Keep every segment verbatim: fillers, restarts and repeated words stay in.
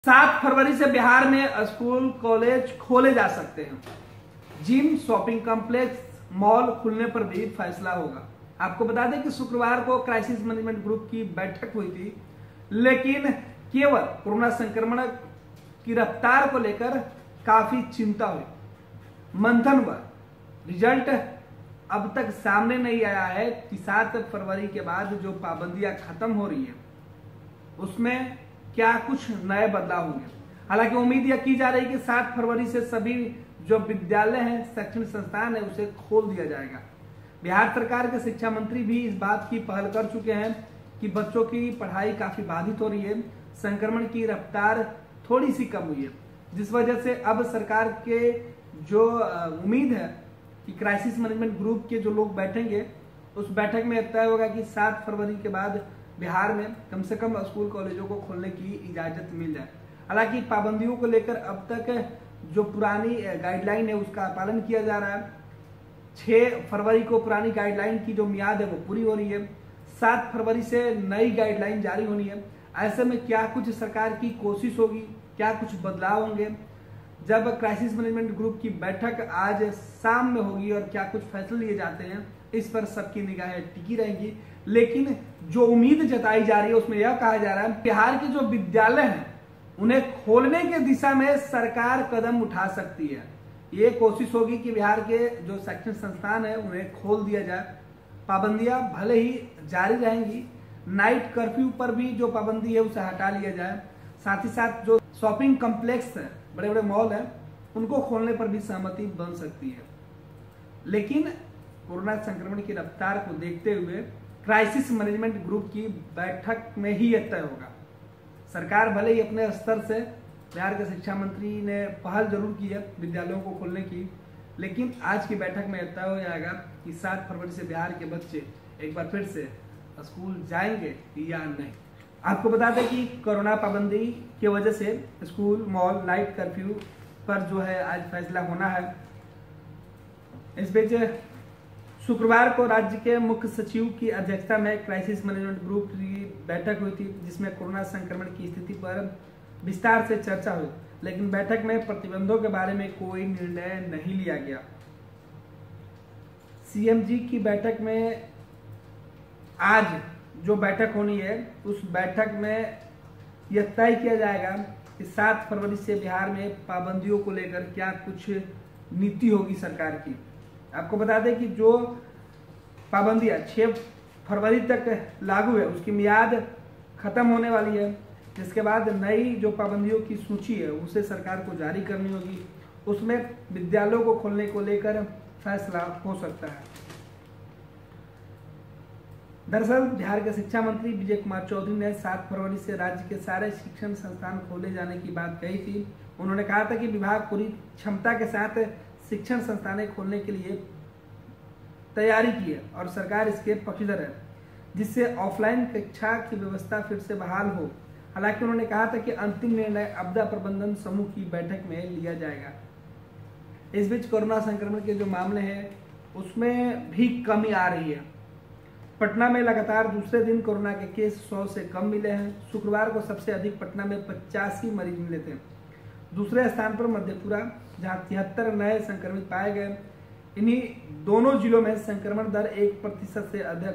सात फरवरी से बिहार में स्कूल कॉलेज खोले जा सकते हैं। जिम, शॉपिंग कॉम्प्लेक्स, मॉल खुलने पर भी फैसला होगा। आपको बता दें कि शुक्रवार को क्राइसिस मैनेजमेंट ग्रुप की बैठक हुई थी, लेकिन केवल कोरोना संक्रमण की रफ्तार को लेकर काफी चिंता हुई। मंथन हुआ, रिजल्ट अब तक सामने नहीं आया है कि सात फरवरी के बाद जो पाबंदियां खत्म हो रही है उसमें क्या कुछ नए बदलाव होंगे। हालांकि उम्मीद यह की जा रही है कि सात फरवरी से सभी जो विद्यालय हैं, शैक्षणिक संस्थान है, उसे खोल दिया जाएगा। बिहार सरकार के शिक्षा मंत्री भी इस बात की पहल कर चुके हैं कि बच्चों की पढ़ाई काफी बाधित हो रही है, संक्रमण की रफ्तार थोड़ी सी कम हुई है, जिस वजह से अब सरकार के जो उम्मीद है कि क्राइसिस मैनेजमेंट ग्रुप के जो लोग बैठेंगे उस बैठक में तय होगा कि सात फरवरी के बाद बिहार में कम से कम स्कूल कॉलेजों को खोलने की इजाजत मिल जाए। हालांकि पाबंदियों को लेकर अब तक जो पुरानी गाइडलाइन है उसका पालन किया जा रहा है। छह फरवरी को पुरानी गाइडलाइन की जो मियाद है वो पूरी हो रही है, सात फरवरी से नई गाइडलाइन जारी होनी है। ऐसे में क्या कुछ सरकार की कोशिश होगी, क्या कुछ बदलाव होंगे जब क्राइसिस मैनेजमेंट ग्रुप की बैठक आज शाम में होगी और क्या कुछ फैसले लिए जाते हैं, इस पर सबकी निगाहें टिकी रहेंगी। लेकिन जो उम्मीद जताई जा रही है उसमें यह कहा जा रहा है बिहार के जो विद्यालय हैं उन्हें खोलने के दिशा में सरकार कदम उठा सकती है। ये कोशिश होगी कि बिहार के जो शैक्षणिक संस्थान है उन्हें खोल दिया जाए। पाबंदियां भले ही जारी रहेंगी, नाइट कर्फ्यू पर भी जो पाबंदी है उसे हटा लिया जाए। साथ ही साथ जो शॉपिंग कॉम्प्लेक्स है, बड़े बड़े मॉल हैं, उनको खोलने पर भी सहमति बन सकती है। लेकिन कोरोना संक्रमण की रफ्तार को देखते हुए क्राइसिस मैनेजमेंट ग्रुप की बैठक में ही यह तय होगा। सरकार भले ही अपने स्तर से, बिहार के शिक्षा मंत्री ने पहल जरूर की है विद्यालयों को खोलने की, लेकिन आज की बैठक में यह तय हो जाएगा कि सात फरवरी से बिहार के बच्चे एक बार फिर से स्कूल जाएंगे या नहीं। आपको बता दें कि कोरोना पाबंदी की वजह से स्कूल, मॉल, नाइट कर्फ्यू पर जो है आज फैसला होना है। इस बीच शुक्रवार को राज्य के मुख्य सचिव की अध्यक्षता में क्राइसिस मैनेजमेंट ग्रुप की बैठक हुई थी, जिसमें कोरोना संक्रमण की स्थिति पर विस्तार से चर्चा हुई, लेकिन बैठक में प्रतिबंधों के बारे में कोई निर्णय नहीं लिया गया। सीएमजी की बैठक में आज जो बैठक होनी है उस बैठक में यह तय किया जाएगा कि सात फरवरी से बिहार में पाबंदियों को लेकर क्या कुछ नीति होगी सरकार की। आपको बता दें कि जो पाबंदियां छह फरवरी तक लागू है उसकी मियाद खत्म होने वाली है, जिसके बाद नई जो पाबंदियों की सूची है उसे सरकार को जारी करनी होगी। उसमें विद्यालयों को खोलने को लेकर फैसला हो सकता है। दरअसल बिहार के शिक्षा मंत्री विजय कुमार चौधरी ने सात फरवरी से राज्य के सारे शिक्षण संस्थान खोले जाने की बात कही थी। उन्होंने कहा था कि विभाग पूरी क्षमता के साथ शिक्षण संस्थानें खोलने के लिए तैयारी की है और सरकार इसके पक्षधर है, जिससे ऑफलाइन कक्षा की व्यवस्था फिर से बहाल हो। हालांकि उन्होंने कहा था कि अंतिम निर्णय आपदा प्रबंधन समूह की बैठक में लिया जाएगा। इस बीच कोरोना संक्रमण के जो मामले हैं उसमें भी कमी आ रही है। पटना में लगातार दूसरे दिन कोरोना के केस सौ से कम मिले हैं। शुक्रवार को सबसे अधिक पटना में पचासी मरीज मिले थे। दूसरे स्थान पर मधेपुरा, जहां तिहत्तर नए संक्रमित पाए गए। इन्हीं दोनों जिलों में संक्रमण दर एक प्रतिशत से अधिक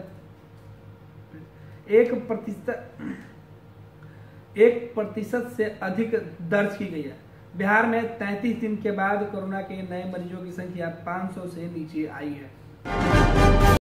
एक प्रतिशत एक प्रतिशत से अधिक दर्ज की गई है। बिहार में तैंतीस दिन के बाद कोरोना के नए मरीजों की संख्या पाँच सौ से नीचे आई है।